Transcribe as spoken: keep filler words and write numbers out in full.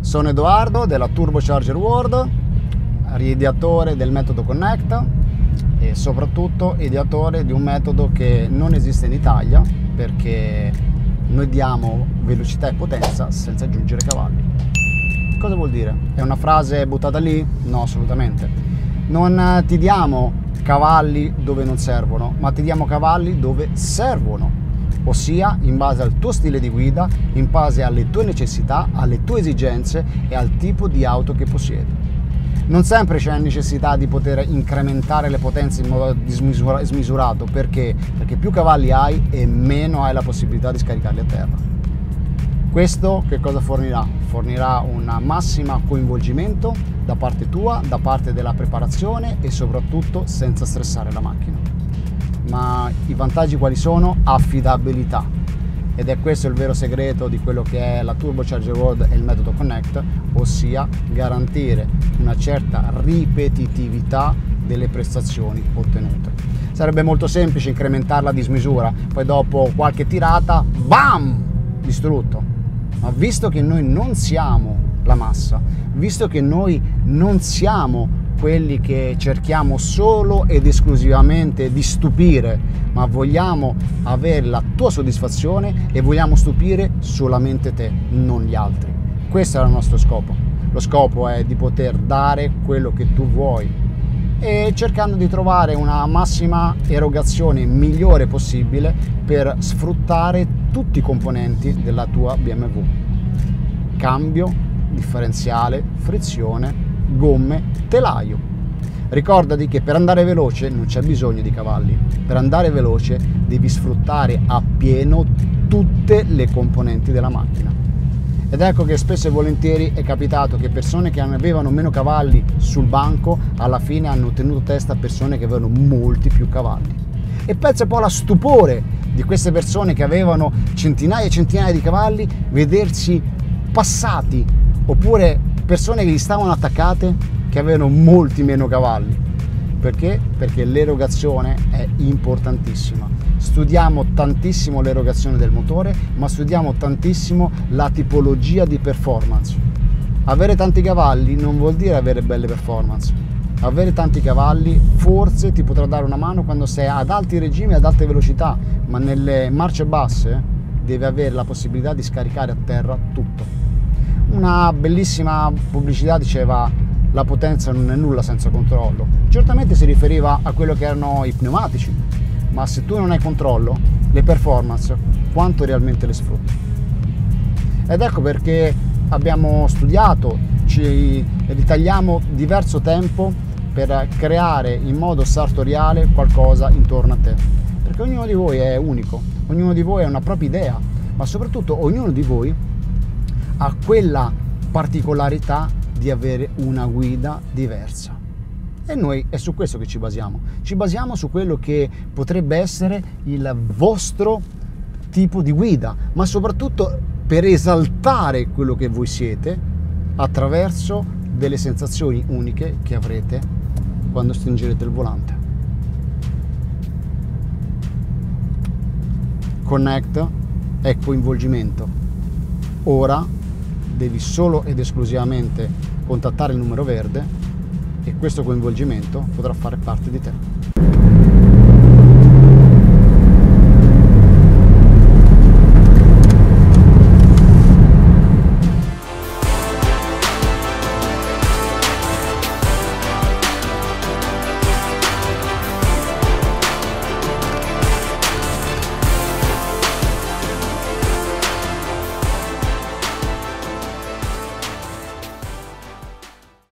Sono Edoardo della Turbocharger World, ideatore del metodo Connect e soprattutto ideatore di un metodo che non esiste in Italia, perché noi diamo velocità e potenza senza aggiungere cavalli. Cosa vuol dire? È una frase buttata lì? No, assolutamente. Non ti diamo cavalli dove non servono, ma ti diamo cavalli dove servono, ossia in base al tuo stile di guida, in base alle tue necessità, alle tue esigenze e al tipo di auto che possiedi. Non sempre c'è necessità di poter incrementare le potenze in modo dismisura- smisurato, perché? Perché più cavalli hai e meno hai la possibilità di scaricarli a terra. Questo che cosa fornirà? Fornirà un massimo coinvolgimento da parte tua, da parte della preparazione e soprattutto senza stressare la macchina. Ma i vantaggi quali sono? Affidabilità. Ed è questo il vero segreto di quello che è la Turbocharger World e il metodo Connect, ossia garantire una certa ripetitività delle prestazioni ottenute. Sarebbe molto semplice incrementarla a dismisura, poi dopo qualche tirata, bam! Distrutto. Ma visto che noi non siamo la massa, visto che noi non siamo quelli che cerchiamo solo ed esclusivamente di stupire, ma vogliamo avere la tua soddisfazione e vogliamo stupire solamente te, non gli altri. Questo è il nostro scopo. Lo scopo è di poter dare quello che tu vuoi e cercando di trovare una massima erogazione migliore possibile per sfruttare tutti i componenti della tua B M W. Cambio, differenziale, frizione, gomme, telaio. Ricordati che per andare veloce non c'è bisogno di cavalli, per andare veloce devi sfruttare appieno tutte le componenti della macchina. Ed ecco che spesso e volentieri è capitato che persone che avevano meno cavalli sul banco alla fine hanno tenuto testa a persone che avevano molti più cavalli. E pensa poi alla stupore di queste persone che avevano centinaia e centinaia di cavalli vedersi passati, oppure persone che gli stavano attaccate che avevano molti meno cavalli. Perché? Perché l'erogazione è importantissima. Studiamo tantissimo l'erogazione del motore, ma studiamo tantissimo la tipologia di performance. Avere tanti cavalli non vuol dire avere belle performance. Avere tanti cavalli forse ti potrà dare una mano quando sei ad alti regimi, ad alte velocità, ma nelle marce basse devi avere la possibilità di scaricare a terra tutto. Una bellissima pubblicità diceva: la potenza non è nulla senza controllo. Certamente si riferiva a quello che erano i pneumatici, ma se tu non hai controllo, le performance, quanto realmente le sfrutti? Ed ecco perché abbiamo studiato, ci ritagliamo diverso tempo per creare in modo sartoriale qualcosa intorno a te. Perché ognuno di voi è unico, ognuno di voi ha una propria idea, ma soprattutto ognuno di voi ha quella particolarità di avere una guida diversa. E noi è su questo che ci basiamo. Ci basiamo su quello che potrebbe essere il vostro tipo di guida, ma soprattutto per esaltare quello che voi siete attraverso delle sensazioni uniche che avrete quando stringerete il volante. Connect è coinvolgimento. Ora devi solo ed esclusivamente contattare il numero verde e questo coinvolgimento potrà fare parte di te.